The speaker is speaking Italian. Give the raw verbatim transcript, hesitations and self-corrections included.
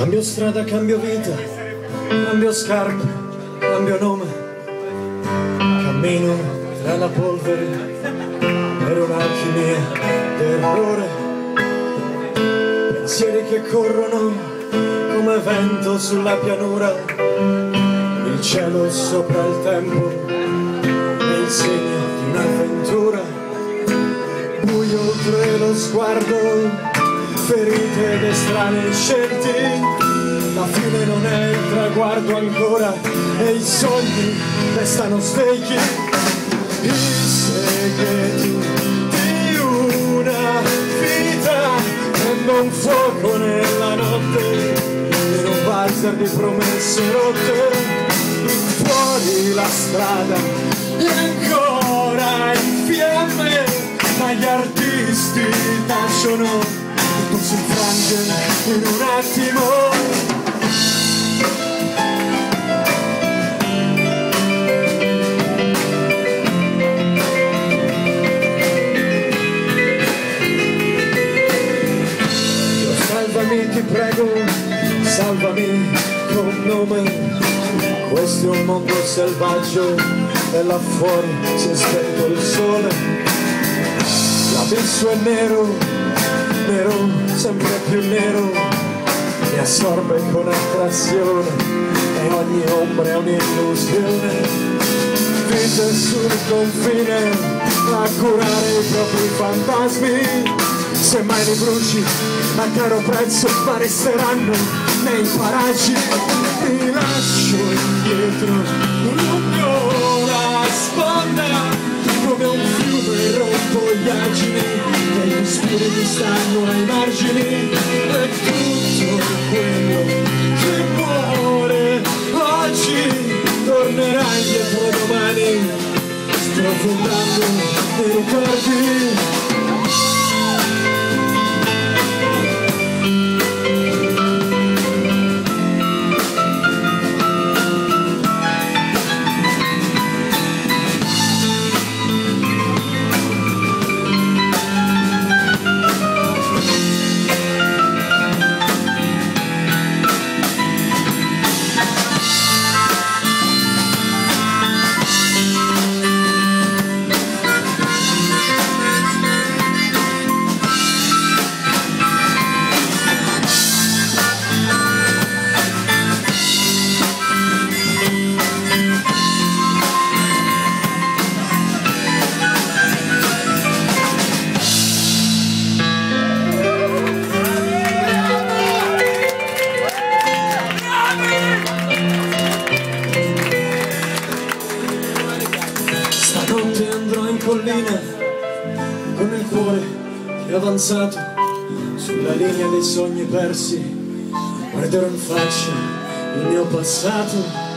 Cambio strada, cambio vita, cambio scarpe, cambio nome. Cammino tra la polvere per un'alchimia d'errore. Pensieri che corrono come vento sulla pianura. Il cielo sopra il tempo è il segno di un'avventura. Buio oltre lo sguardo, ferite ed estranei scelti. La fine non è il traguardo ancora e i sogni restano svegli. I segreti di una vita prendo un fuoco nella notte in un valzer di promesse rotte. Fuori la strada è ancora in fiamme, ma gli artisti tacciono, tutto si infrange in un attimo. Dio, salvami, ti prego, salvami con nome. Questo è un mondo selvaggio e là fuori si è spento il sole. L'abisso è nero, nero, sempre più nero, mi assorbe con attrazione e ogni ombra è un'illusione. Vite sul confine a curare i propri fantasmi. Se mai li bruci a caro prezzo, ma resteranno nei paraggi. Mi lascio indietro lungo la sponda come un fiume rompo gli argini e gli spiriti stanno ai margini. E tutto quello che muore oggi tornerà indietro domani, sprofondando i ricordi. Stanotte andrò in collina con il cuore che è avanzato sulla linea dei sogni persi. Guarderò in faccia il mio passato